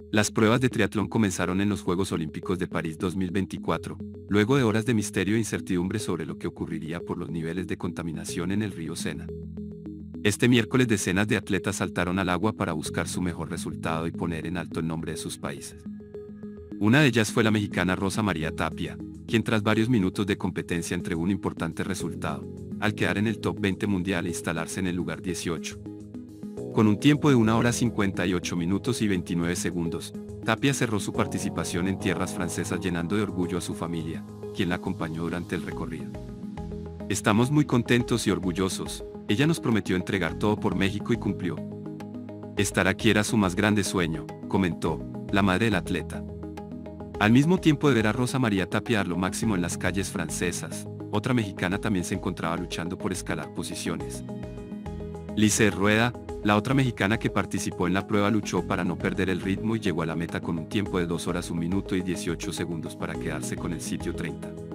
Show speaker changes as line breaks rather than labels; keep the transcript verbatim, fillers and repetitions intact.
Las pruebas de triatlón comenzaron en los Juegos Olímpicos de París dos mil veinticuatro, luego de horas de misterio e incertidumbre sobre lo que ocurriría por los niveles de contaminación en el río Sena. Este miércoles decenas de atletas saltaron al agua para buscar su mejor resultado y poner en alto el nombre de sus países. Una de ellas fue la mexicana Rosa María Tapia, quien tras varios minutos de competencia entregó un importante resultado, al quedar en el top veinte mundial e instalarse en el lugar dieciocho. Con un tiempo de una hora cincuenta y ocho minutos y veintinueve segundos, Tapia cerró su participación en tierras francesas llenando de orgullo a su familia, quien la acompañó durante el recorrido. Estamos muy contentos y orgullosos, ella nos prometió entregar todo por México y cumplió. Estar aquí era su más grande sueño, comentó la madre del atleta. Al mismo tiempo de ver a Rosa María Tapia dar lo máximo en las calles francesas, otra mexicana también se encontraba luchando por escalar posiciones. Lice Rueda, la otra mexicana que participó en la prueba, luchó para no perder el ritmo y llegó a la meta con un tiempo de dos horas un minuto y dieciocho segundos para quedarse con el sitio treinta.